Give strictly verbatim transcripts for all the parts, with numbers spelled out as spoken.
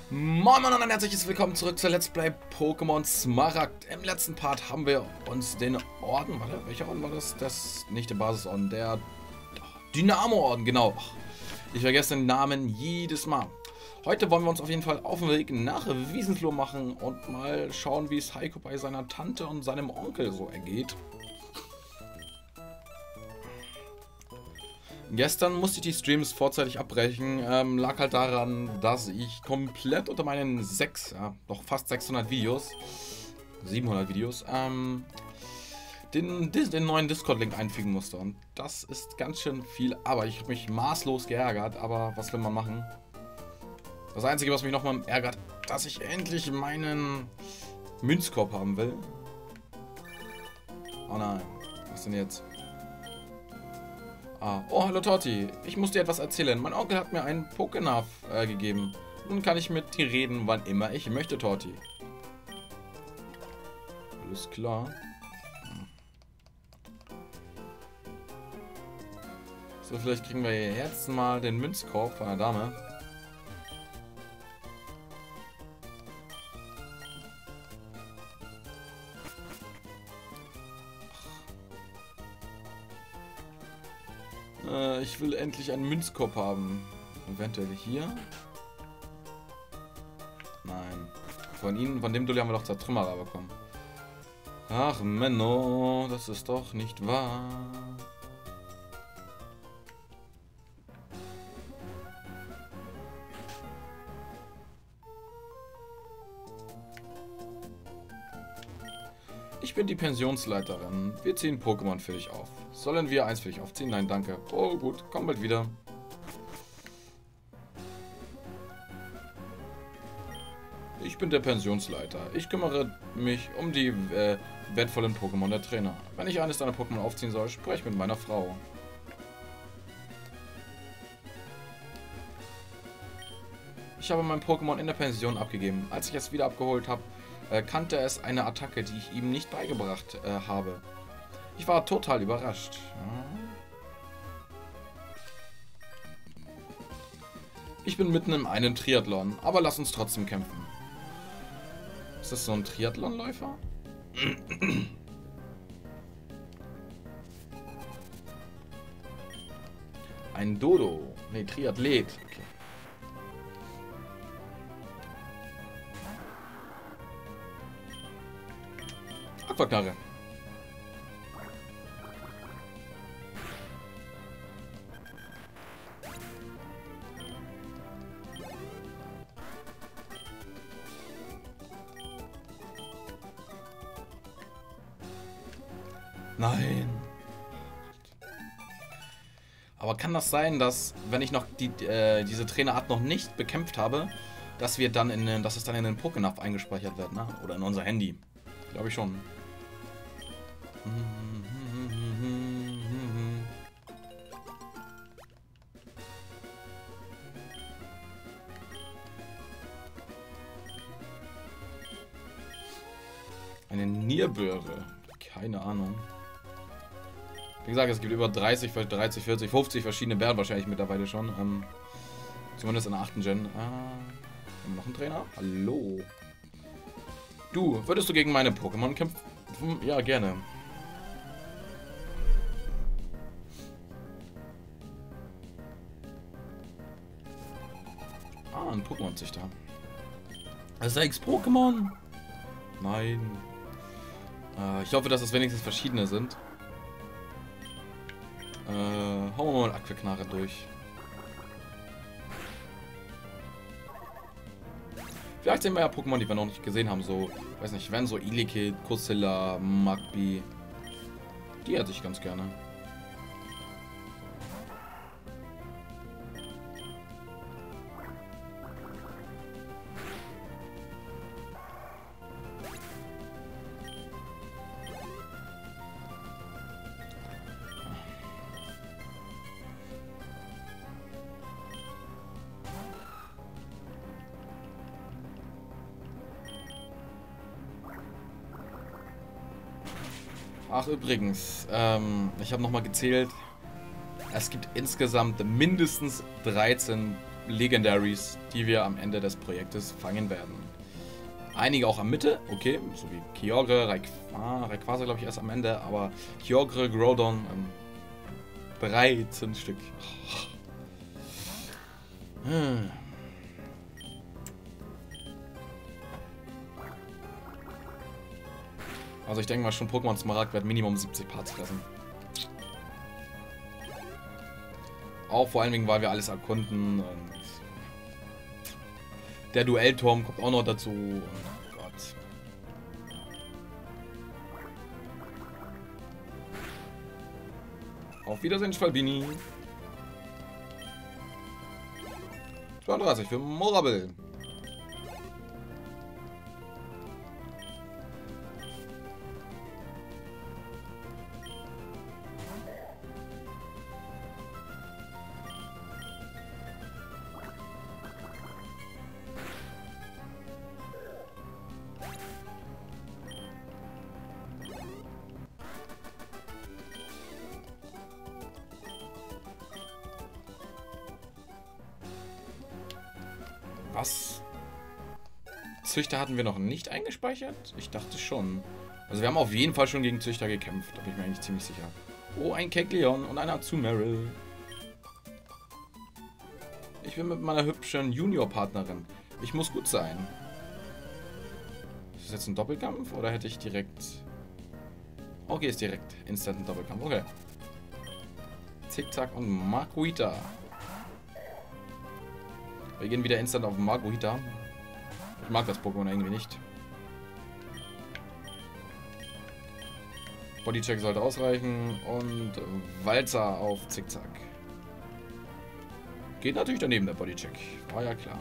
Moin Moin und ein herzliches Willkommen zurück zur Let's Play Pokémon Smaragd. Im letzten Part haben wir uns den Orden, warte, welcher Orden war das? Das, nicht der Basisorden, der Dynamo-Orden, genau. Ich vergesse den Namen jedes Mal. Heute wollen wir uns auf jeden Fall auf den Weg nach Wiesenfloh machen und mal schauen, wie es Heiko bei seiner Tante und seinem Onkel so ergeht. Gestern musste ich die Streams vorzeitig abbrechen, ähm, lag halt daran, dass ich komplett unter meinen sechs, ja, doch fast sechshundert Videos, siebenhundert Videos, ähm, den, den neuen Discord-Link einfügen musste. Und das ist ganz schön viel Arbeit. Ich habe mich maßlos geärgert, aber was will man machen? Das Einzige, was mich nochmal ärgert, dass ich endlich meinen Münzkorb haben will. Oh nein, was denn jetzt? Ah. Oh, hallo Torti. Ich muss dir etwas erzählen. Mein Onkel hat mir einen Pokénaf äh, gegeben. Nun kann ich mit dir reden, wann immer ich möchte, Torti. Alles klar. So, vielleicht kriegen wir jetzt mal den Münzkorb von der Dame. Ich will endlich einen Münzkorb haben. Eventuell hier. Nein. Von ihnen, von dem Dulli haben wir doch Zertrümmerer bekommen. Ach, Menno, das ist doch nicht wahr. Ich bin die Pensionsleiterin. Wir ziehen Pokémon für dich auf. Sollen wir eins für dich aufziehen? Nein, danke. Oh, gut. Komm bald wieder. Ich bin der Pensionsleiter. Ich kümmere mich um die äh, wertvollen Pokémon der Trainer. Wenn ich eines deiner Pokémon aufziehen soll, sprech mit meiner Frau. Ich habe mein Pokémon in der Pension abgegeben. Als ich es wieder abgeholt habe, äh, kannte es eine Attacke, die ich ihm nicht beigebracht äh, habe. Ich war total überrascht. Ja. Ich bin mitten in einem Triathlon, aber lass uns trotzdem kämpfen. Ist das so ein Triathlonläufer? Ein Dodo. Ne, Triathlet. Okay. Aquaknarre. Nein. Aber kann das sein, dass, wenn ich noch die, äh, diese Trainerart noch nicht bekämpft habe, dass wir dann in, dass es dann in den Pokénaf eingespeichert wird, ne? Oder in unser Handy? Glaube ich schon. Eine Nierböhre. Keine Ahnung. Wie gesagt, es gibt über dreißig, dreißig, vierzig, fünfzig verschiedene Bären wahrscheinlich mittlerweile schon. Ähm, zumindest in der achten Gen. Ah, haben wir noch einen Trainer? Hallo. Du, würdest du gegen meine Pokémon kämpfen? Ja, gerne. Ah, ein Pokémon-Züchter. Sechs Pokémon? Nein. Äh, ich hoffe, dass es wenigstens verschiedene sind. Äh, hauen wir mal Aquaknarre durch. Vielleicht sehen wir ja Pokémon, die wir noch nicht gesehen haben. So, weiß nicht, wenn so Elekid, Kusilla, Magby. Die hätte ich ganz gerne. Ach, übrigens, ähm, ich habe nochmal gezählt. Es gibt insgesamt mindestens dreizehn Legendaries, die wir am Ende des Projektes fangen werden. Einige auch am Mitte, okay, so wie Kyogre, Rayquaza, Rayquaza glaube ich erst am Ende, aber Kyogre, Groudon, ähm, dreizehn Stück. Hm. Also ich denke mal schon, Pokémon Smaragd wird Minimum siebzig Parts fressen. Auch vor allen Dingen, weil wir alles erkunden und der Duellturm kommt auch noch dazu. Oh Gott. Auf Wiedersehen, Schwalbini. zweiunddreißig für Morabel. Was? Züchter hatten wir noch nicht eingespeichert? Ich dachte schon. Also wir haben auf jeden Fall schon gegen Züchter gekämpft. Da bin ich mir eigentlich ziemlich sicher. Oh, ein Kecleon und ein Azumarill. Ich bin mit meiner hübschen Junior-Partnerin. Ich muss gut sein. Ist das jetzt ein Doppelkampf oder hätte ich direkt... Okay, ist direkt instant ein Doppelkampf. Okay. Zickzack und Marguita. Wir gehen wieder instant auf Marguita. Ich mag das Pokémon irgendwie nicht. Bodycheck sollte ausreichen und Walzer auf Zickzack. Geht natürlich daneben der Bodycheck. War ja klar.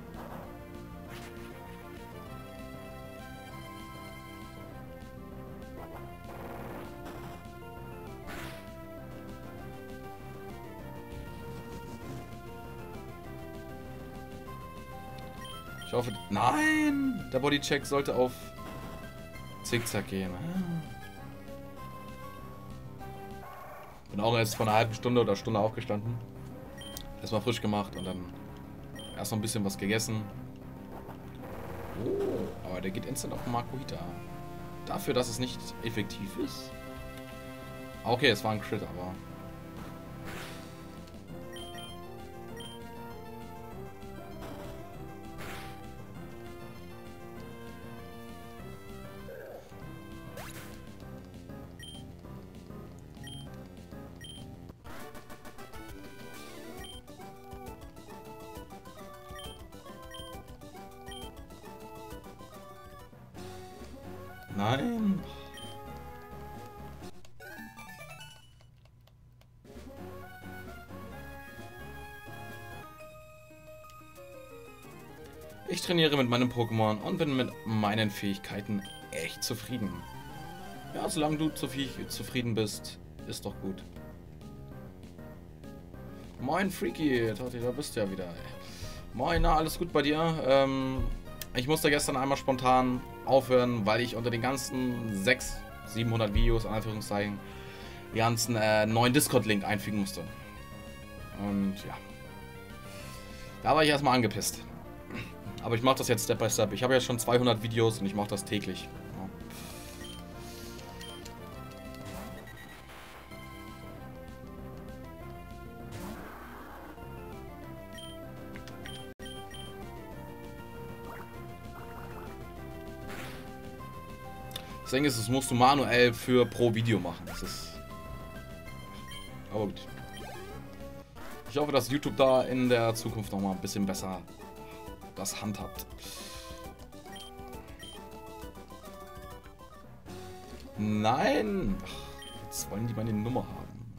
Ich hoffe... Nein! Der Bodycheck sollte auf Zickzack gehen. Bin auch erst vor einer halben Stunde oder Stunde aufgestanden. Erstmal frisch gemacht und dann erst noch ein bisschen was gegessen. Oh, aber der geht instant auf Marguita. Dafür, dass es nicht effektiv ist. Okay, es war ein Crit, aber... Nein. Ich trainiere mit meinem Pokémon und bin mit meinen Fähigkeiten echt zufrieden. Ja, solange du zufrieden bist, ist doch gut. Moin Freaky, Tati, da bist du ja wieder. Ey. Moin, na, alles gut bei dir? Ähm, ich musste gestern einmal spontan aufhören, weil ich unter den ganzen sechshundert, siebenhundert Videos, in Anführungszeichen, die ganzen äh, neuen Discord-Link einfügen musste. Und ja. Da war ich erstmal angepisst. Aber ich mache das jetzt Step by Step. Ich habe ja schon zweihundert Videos und ich mache das täglich. Ja. Das Ding ist, das musst du manuell für pro Video machen. Das ist... Aber gut. Ich hoffe, dass YouTube da in der Zukunft noch mal ein bisschen besser das handhabt. Nein! Ach, jetzt wollen die meine Nummer haben.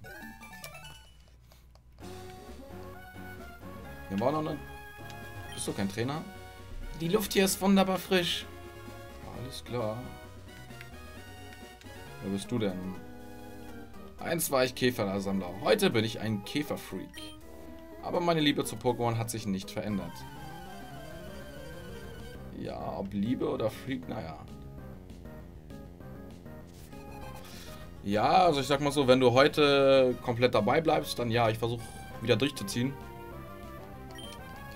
Hier war noch eine... Bist du kein Trainer? Die Luft hier ist wunderbar frisch. Alles klar. Wer bist du denn? Einst war ich Käfersammler. Heute bin ich ein Käferfreak. Aber meine Liebe zu Pokémon hat sich nicht verändert. Ja, ob Liebe oder Freak, naja. Ja, also ich sag mal so, wenn du heute komplett dabei bleibst, dann ja, ich versuche wieder durchzuziehen.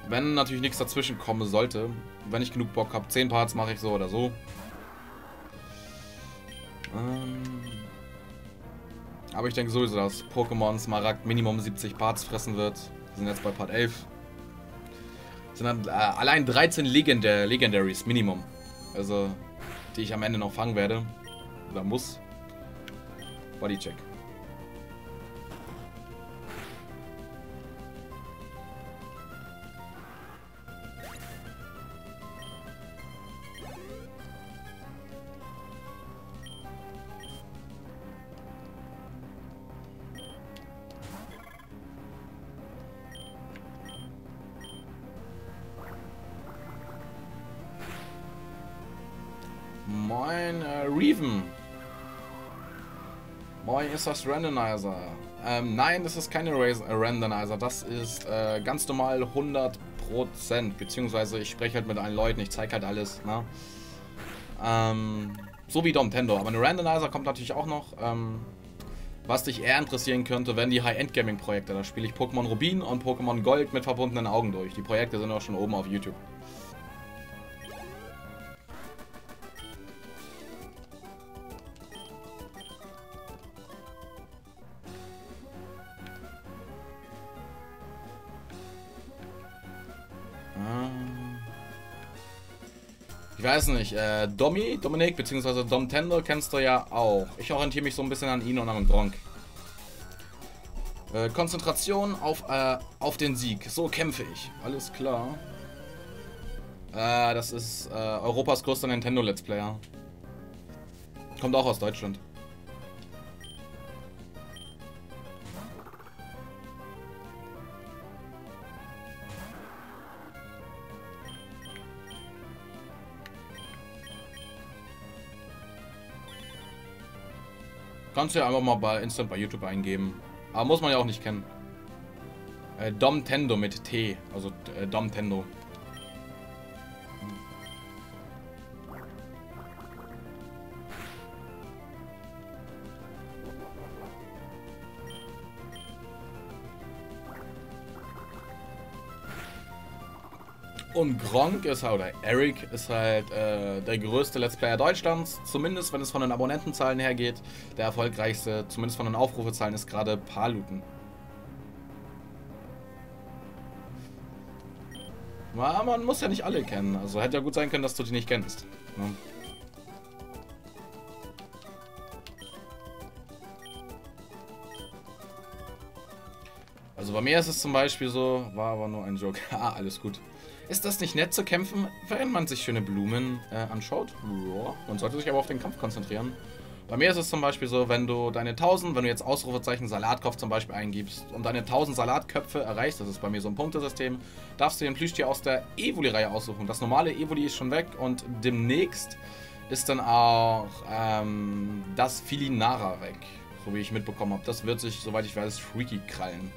Wenn natürlich nichts dazwischen kommen sollte. Wenn ich genug Bock habe. zehn Parts mache ich so oder so. Ähm, aber ich denke sowieso, dass Pokémon Smaragd Minimum siebzig Parts fressen wird. Wir sind jetzt bei Part elf. Sind dann äh, allein dreizehn Legendar Legendaries Minimum. Also, die ich am Ende noch fangen werde. Oder muss. Bodycheck. Moin, äh, Reven. Moin, ist das Randomizer? Ähm, nein, das ist keine Raz äh, Randomizer. Das ist äh, ganz normal hundert Prozent. Beziehungsweise ich spreche halt mit allen Leuten, ich zeige halt alles, ne? Ähm, so wie Domtendo. Aber eine Randomizer kommt natürlich auch noch. Ähm, was dich eher interessieren könnte, wenn die High-End-Gaming-Projekte. Da spiele ich Pokémon Rubin und Pokémon Gold mit verbundenen Augen durch. Die Projekte sind auch schon oben auf YouTube. Ich weiß nicht, äh, Domi, Dominik, beziehungsweise Domtendo kennst du ja auch. Ich orientiere mich so ein bisschen an ihn und an Gronk. Äh, Konzentration auf, äh, auf den Sieg. So kämpfe ich. Alles klar. Äh, das ist äh, Europas größter Nintendo Let's Player. Kommt auch aus Deutschland. Kannst du ja einfach mal bei Instant bei YouTube eingeben. Aber muss man ja auch nicht kennen. Äh, Domtendo mit T. Also äh, Domtendo. Und Gronk ist halt, oder Eric ist halt äh, der größte Let's Player Deutschlands. Zumindest wenn es von den Abonnentenzahlen her geht. Der erfolgreichste, zumindest von den Aufrufezahlen, ist gerade Paluten. Na, man muss ja nicht alle kennen. Also hätte ja gut sein können, dass du die nicht kennst. Ne? Also bei mir ist es zum Beispiel so, war aber nur ein Joke. Ah, alles gut. Ist das nicht nett zu kämpfen, während man sich schöne Blumen äh, anschaut? Ja, man sollte sich aber auf den Kampf konzentrieren. Bei mir ist es zum Beispiel so, wenn du deine tausend, wenn du jetzt Ausrufezeichen Salatkopf zum Beispiel eingibst und deine tausend Salatköpfe erreichst, das ist bei mir so ein Punktesystem, darfst du den Plüschtier aus der Evoli-Reihe aussuchen. Das normale Evoli ist schon weg und demnächst ist dann auch ähm, das Filinara weg, so wie ich mitbekommen habe. Das wird sich, soweit ich weiß, Freaky krallen.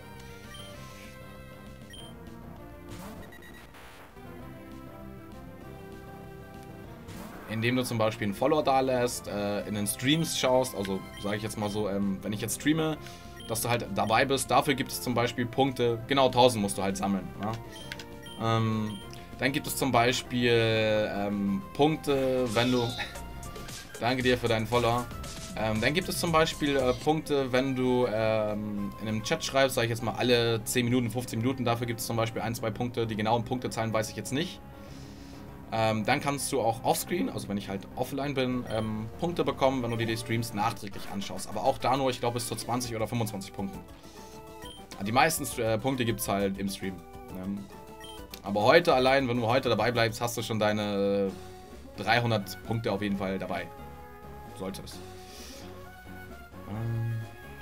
Indem du zum Beispiel einen Follower da lässt, äh, in den Streams schaust, also sage ich jetzt mal so, ähm, wenn ich jetzt streame, dass du halt dabei bist, dafür gibt es zum Beispiel Punkte, genau tausend musst du halt sammeln. Ja? Ähm, dann gibt es zum Beispiel ähm, Punkte, wenn du, danke dir für deinen Follower, ähm, dann gibt es zum Beispiel äh, Punkte, wenn du ähm, in einem Chat schreibst, sage ich jetzt mal alle zehn Minuten, fünfzehn Minuten, dafür gibt es zum Beispiel ein, zwei Punkte, die genauen Punktezahlen weiß ich jetzt nicht. Ähm, dann kannst du auch offscreen, also wenn ich halt offline bin, ähm, Punkte bekommen, wenn du dir die Streams nachträglich anschaust. Aber auch da nur, ich glaube, bis zu zwanzig oder fünfundzwanzig Punkten. Die meisten äh, Punkte gibt es halt im Stream. Ähm, aber heute allein, wenn du heute dabei bleibst, hast du schon deine dreihundert Punkte auf jeden Fall dabei. Solltest. Ähm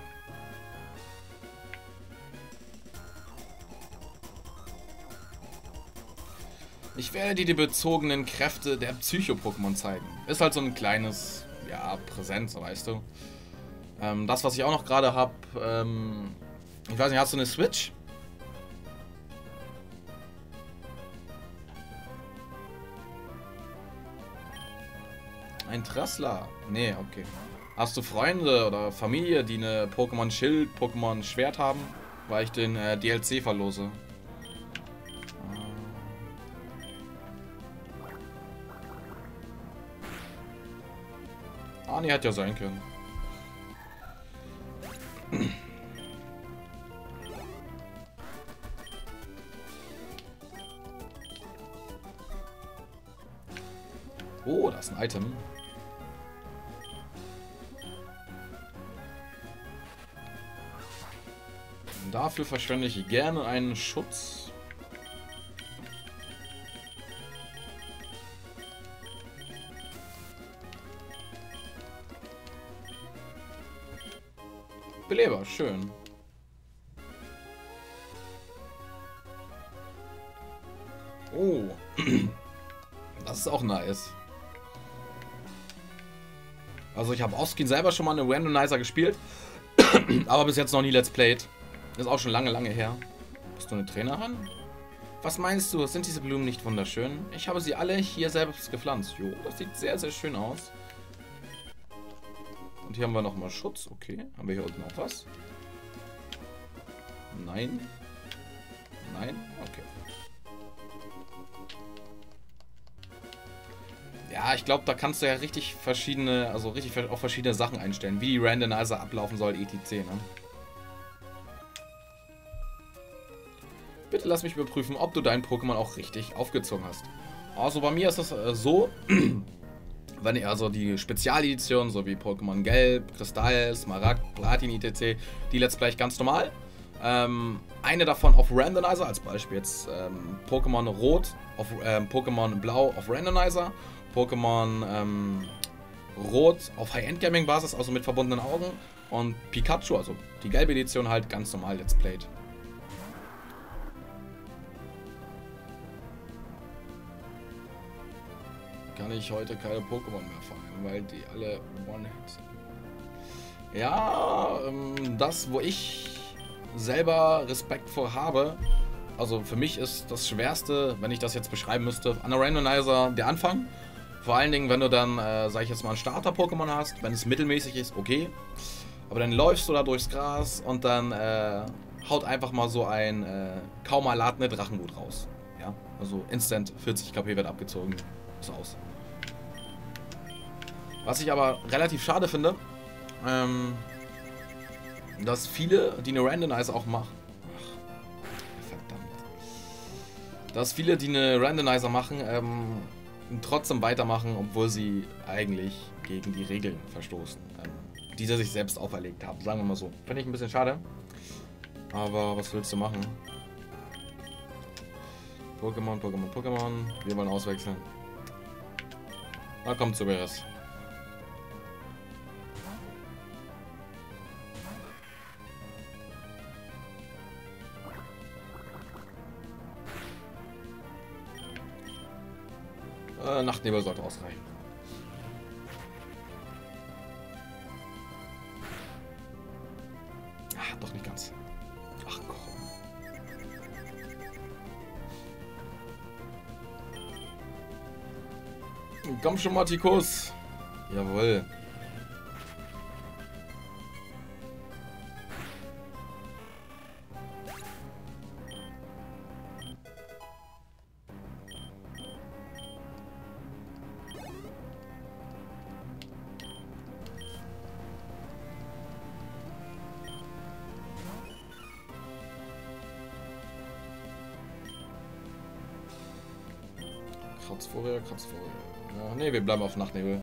Ich werde dir die bezogenen Kräfte der Psycho-Pokémon zeigen. Ist halt so ein kleines, ja, Präsent, so weißt du. Ähm, das, was ich auch noch gerade habe, ähm, ich weiß nicht, hast du eine Switch? Ein Trassler? Nee, okay. Hast du Freunde oder Familie, die eine Pokémon Schild, Pokémon Schwert haben? Weil ich den äh, D L C verlose. Ah, nee, hätte ja sein können. Oh, das ist ein Item. Und dafür verschwende ich gerne einen Schutz. Beleber, schön. Oh. Das ist auch nice. Also ich habe Offscreen selber schon mal eine Randomizer gespielt, aber bis jetzt noch nie Let's Played. Ist auch schon lange, lange her. Bist du eine Trainerin? Was meinst du? Sind diese Blumen nicht wunderschön? Ich habe sie alle hier selbst gepflanzt. Jo, das sieht sehr, sehr schön aus. Und hier haben wir nochmal Schutz. Okay. Haben wir hier unten noch was? Nein. Nein? Okay. Ja, ich glaube, da kannst du ja richtig verschiedene, also richtig auf verschiedene Sachen einstellen. Wie die Randomizer ablaufen soll, et cetera. Ne? Bitte lass mich überprüfen, ob du dein Pokémon auch richtig aufgezogen hast. Also bei mir ist es äh, so, wenn ich also die Spezialedition, so wie Pokémon Gelb, Kristall, Smaragd, Platin, et cetera, die Let's Play ganz normal. Ähm, eine davon auf Randomizer, als Beispiel jetzt ähm, Pokémon Rot auf ähm, Pokémon Blau auf Randomizer, Pokémon ähm, Rot auf High-End-Gaming-Basis, also mit verbundenen Augen, und Pikachu, also die gelbe Edition, halt ganz normal Let's Played. Kann ich heute keine Pokémon mehr fangen, weil die alle One-Hit sind. Ja, ähm, das, wo ich selber Respekt vor habe, also für mich ist das Schwerste, wenn ich das jetzt beschreiben müsste, an der Randomizer der Anfang. Vor allen Dingen, wenn du dann, äh, sag ich jetzt mal, ein Starter-Pokémon hast, wenn es mittelmäßig ist, okay. Aber dann läufst du da durchs Gras und dann äh, haut einfach mal so ein äh, kaum erladene Drachengut raus. Ja, also instant vierzig KP wird abgezogen. Ist aus. Was ich aber relativ schade finde, ähm, dass viele, die eine Randomizer auch machen, ach, verdammt, dass viele, die eine Randomizer machen, ähm, trotzdem weitermachen, obwohl sie eigentlich gegen die Regeln verstoßen, ähm, die sie sich selbst auferlegt haben, sagen wir mal so. Finde ich ein bisschen schade, aber was willst du machen? Pokémon, Pokémon, Pokémon, wir wollen auswechseln. Na komm, Zuberes. Äh, Nachtnebel sollte ausreichen. Ah, doch nicht ganz. Ach komm. Komm schon, Martikus. Jawohl. Kratzvogel, Kratzvogel. Ja, nee, wir bleiben auf Nachtnebel.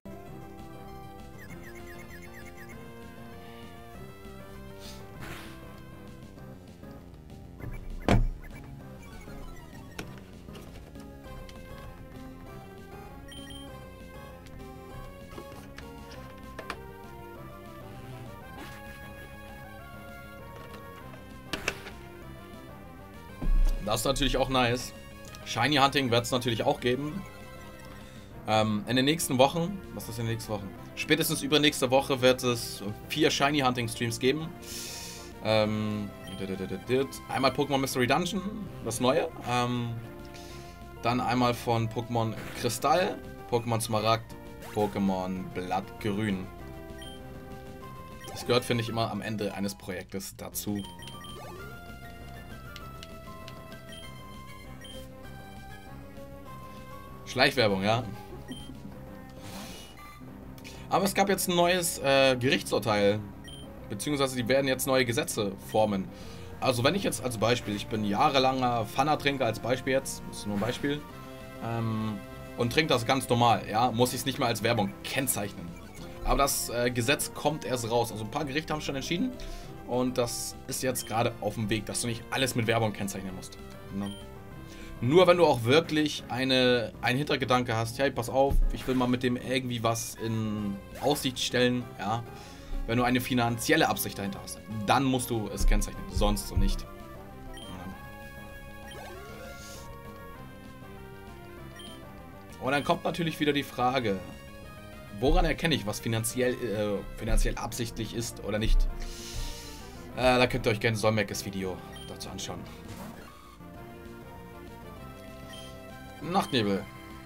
Das ist natürlich auch nice. Shiny Hunting wird es natürlich auch geben. Ähm, in den nächsten Wochen, was ist in den nächsten Wochen? Spätestens übernächste Woche wird es vier Shiny Hunting Streams geben. Ähm, einmal Pokémon Mystery Dungeon, das neue. Ähm, dann einmal von Pokémon Kristall, Pokémon Smaragd, Pokémon Blattgrün. Das gehört, finde ich, immer am Ende eines Projektes dazu. Schleichwerbung, ja. Aber es gab jetzt ein neues äh, Gerichtsurteil. Beziehungsweise die werden jetzt neue Gesetze formen. Also wenn ich jetzt als Beispiel, ich bin jahrelanger Pfanner-Trinker als Beispiel jetzt, das ist nur ein Beispiel, ähm, und trinke das ganz normal, ja, muss ich es nicht mehr als Werbung kennzeichnen. Aber das äh, Gesetz kommt erst raus. Also ein paar Gerichte haben schon entschieden und das ist jetzt gerade auf dem Weg, dass du nicht alles mit Werbung kennzeichnen musst. Ne? Nur wenn du auch wirklich eine, einen Hintergedanke hast, hey, pass auf, ich will mal mit dem irgendwie was in Aussicht stellen, ja. Wenn du eine finanzielle Absicht dahinter hast, dann musst du es kennzeichnen, sonst so nicht. Und dann kommt natürlich wieder die Frage, woran erkenne ich, was finanziell, äh, finanziell absichtlich ist oder nicht? Äh, da könnt ihr euch gerne Solmecke's Video dazu anschauen. Nachtnebel.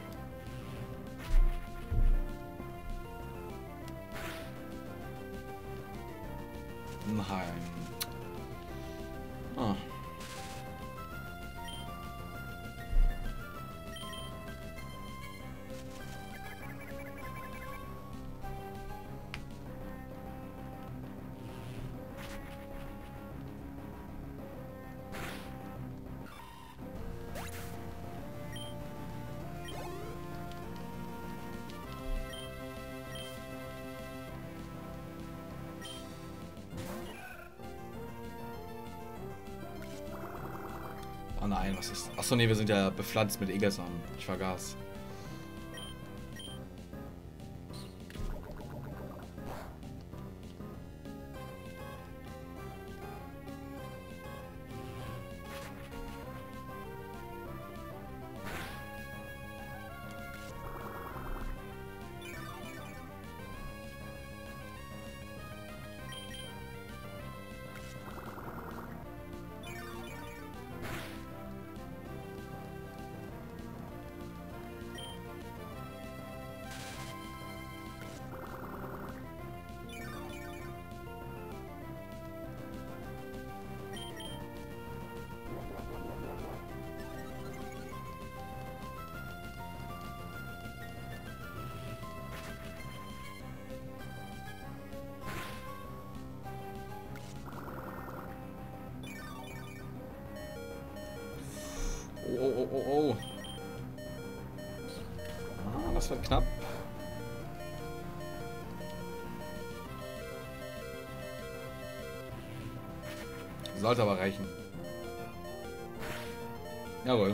Nein. Ah. Oh nein, was ist... Achso, nee, wir sind ja bepflanzt mit Egelsamen. Ich vergaß. Oh, oh, oh, oh. Ah, das wird knapp. Sollte aber reichen. Jawohl.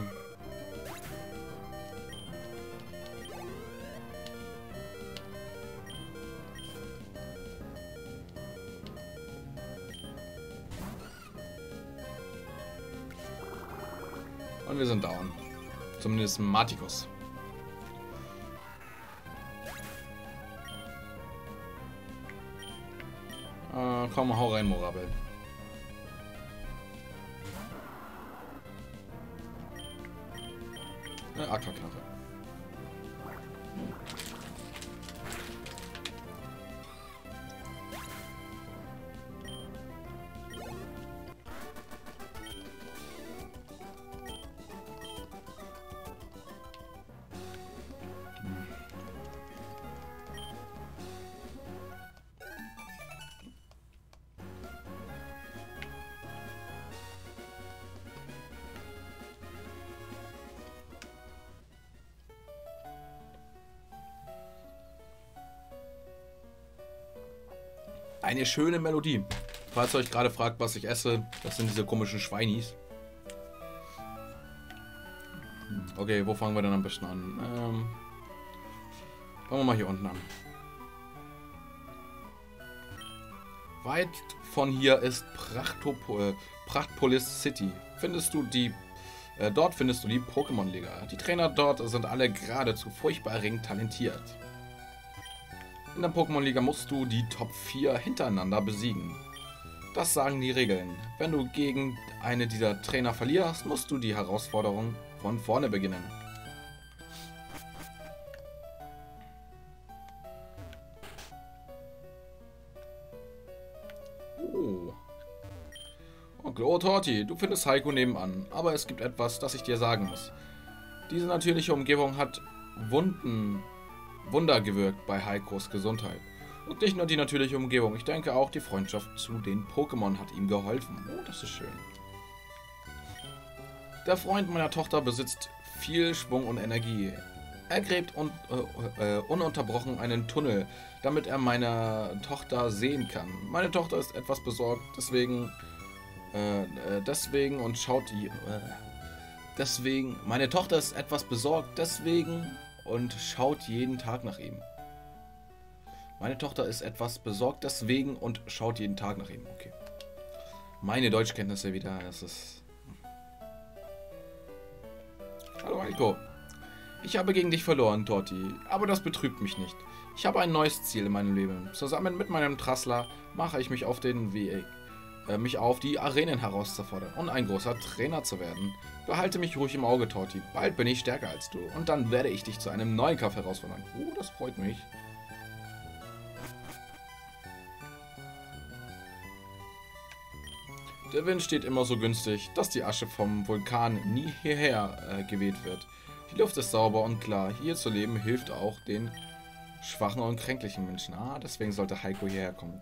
Und wir sind down. Zumindest Martikus. Äh, komm, hau rein, Morabel. Eine Aquaknarre. Eine schöne Melodie. Falls ihr euch gerade fragt, was ich esse, das sind diese komischen Schweinis. Okay, wo fangen wir denn am besten an? Ähm, fangen wir mal hier unten an. Weit von hier ist Prachtopol, Prachtpolis City. Findest du die, äh, dort findest du die Pokémon-Liga. Die Trainer dort sind alle geradezu furchtbar erregend talentiert. In der Pokémon-Liga musst du die Top vier hintereinander besiegen. Das sagen die Regeln. Wenn du gegen eine dieser Trainer verlierst, musst du die Herausforderung von vorne beginnen. Oh. Onkel Otorti, du findest Heiko nebenan, aber es gibt etwas, das ich dir sagen muss. Diese natürliche Umgebung hat Wunden Wunder gewirkt bei Heikos Gesundheit. Und nicht nur die natürliche Umgebung, ich denke auch die Freundschaft zu den Pokémon hat ihm geholfen. Oh, das ist schön. Der Freund meiner Tochter besitzt viel Schwung und Energie. Er gräbt un äh, äh, ununterbrochen einen Tunnel, damit er meine Tochter sehen kann. Meine Tochter ist etwas besorgt, deswegen, äh, äh, deswegen und schaut die, äh, deswegen, meine Tochter ist etwas besorgt, deswegen und schaut jeden Tag nach ihm. Meine Tochter ist etwas besorgt, deswegen und schaut jeden Tag nach ihm. Okay. Meine Deutschkenntnisse wieder, es ist... Hallo Heiko. Ich habe gegen dich verloren, Torti, aber das betrübt mich nicht. Ich habe ein neues Ziel in meinem Leben. Zusammen mit meinem Trassler mache ich mich auf den Weg, äh, mich auf, die Arenen herauszufordern und ein großer Trainer zu werden. Behalte mich ruhig im Auge, Torti. Bald bin ich stärker als du und dann werde ich dich zu einem neuen Kampf herausfordern. Oh, das freut mich. Der Wind steht immer so günstig, dass die Asche vom Vulkan nie hierher äh, geweht wird. Die Luft ist sauber und klar. Hier zu leben hilft auch den schwachen und kränklichen Menschen. Ah, deswegen sollte Heiko hierher kommen.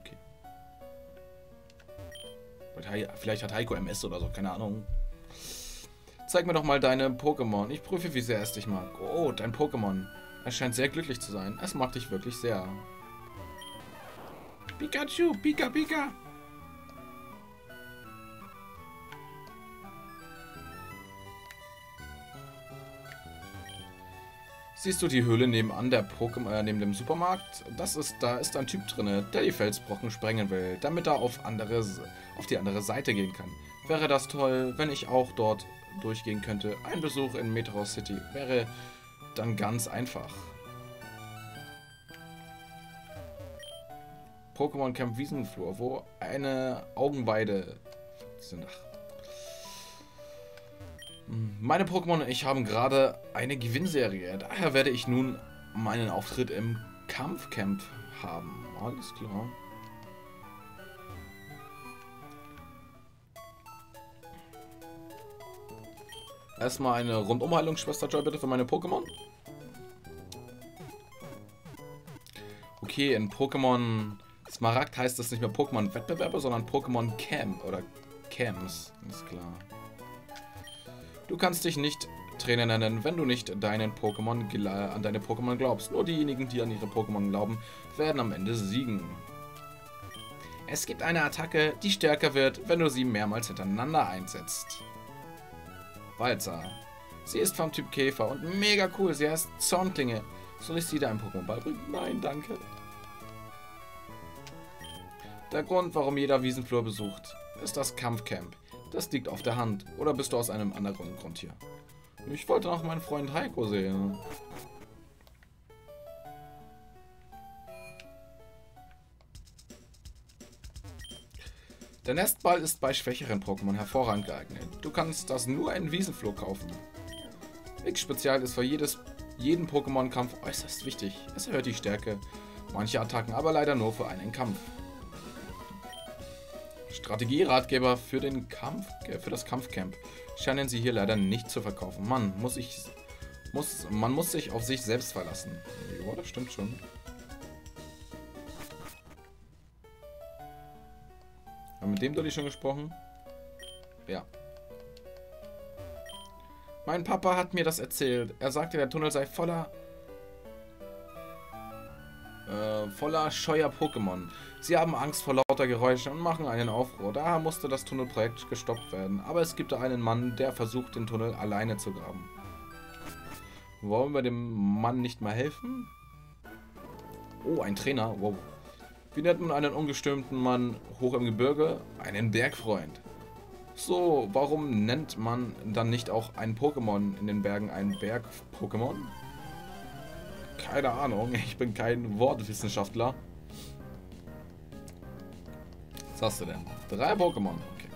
Okay. Vielleicht hat Heiko M S oder so, keine Ahnung. Zeig mir doch mal deine Pokémon. Ich prüfe, wie sehr es dich mag. Oh, dein Pokémon. Er scheint sehr glücklich zu sein. Es mag dich wirklich sehr. Pikachu, Pika, Pika. Siehst du die Höhle nebenan der Pokémon, äh, neben dem Supermarkt? Das ist, da ist ein Typ drinne, der die Felsbrocken sprengen will, damit er auf, andere, auf die andere Seite gehen kann. Wäre das toll, wenn ich auch dort durchgehen könnte. Ein Besuch in Metro City wäre dann ganz einfach. Pokémon Camp Wiesenflur, wo eine Augenweide sind. Meine Pokémon und ich haben gerade eine Gewinnserie. Daher werde ich nun meinen Auftritt im Kampfcamp haben. Alles klar. Erstmal eine Rundumheilung, Schwester Joy, bitte für meine Pokémon. Okay, in Pokémon Smaragd heißt das nicht mehr Pokémon-Wettbewerbe, sondern Pokémon Camp oder Camps. Ist klar. Du kannst dich nicht Trainer nennen, wenn du nicht deinen Pokémon an deine Pokémon glaubst. Nur diejenigen, die an ihre Pokémon glauben, werden am Ende siegen. Es gibt eine Attacke, die stärker wird, wenn du sie mehrmals hintereinander einsetzt. Walzer. Sie ist vom Typ Käfer und mega cool. Sie heißt Zornklinge. Soll ich sie deinem Pokémon beibringen? Nein, danke. Der Grund, warum jeder Wiesenflur besucht, ist das Kampfcamp. Das liegt auf der Hand. Oder bist du aus einem anderen Grund hier? Ich wollte noch meinen Freund Heiko sehen. Der Nestball ist bei schwächeren Pokémon hervorragend geeignet. Du kannst das nur in Wiesenflur kaufen. X-Spezial ist für jedes, jeden Pokémon-Kampf äußerst wichtig. Es erhöht die Stärke mancher Attacken, aber leider nur für einen Kampf. Strategie-Ratgeber für den Kampf, äh, für das Kampfcamp scheinen sie hier leider nicht zu verkaufen. Man muss ich, muss, man muss sich auf sich selbst verlassen. Ja, das stimmt schon. Haben mit dem Dolly schon gesprochen? Ja. Mein Papa hat mir das erzählt. Er sagte, der Tunnel sei voller äh, voller scheuer Pokémon. Sie haben Angst vor lauter Geräuschen und machen einen Aufruhr. Daher musste das Tunnelprojekt gestoppt werden. Aber es gibt einen Mann, der versucht, den Tunnel alleine zu graben. Wollen wir dem Mann nicht mal helfen? Oh, ein Trainer. Wow. Wie nennt man einen ungestürmten Mann hoch im Gebirge? Einen Bergfreund. So, warum nennt man dann nicht auch ein Pokémon in den Bergen ein Berg-Pokémon? Keine Ahnung, ich bin kein Wortwissenschaftler. Was hast du denn? Drei Pokémon. Okay.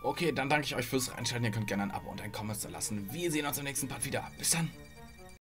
Okay, dann danke ich euch fürs Reinschalten. Ihr könnt gerne ein Abo und ein Kommentar lassen. Wir sehen uns im nächsten Part wieder. Bis dann.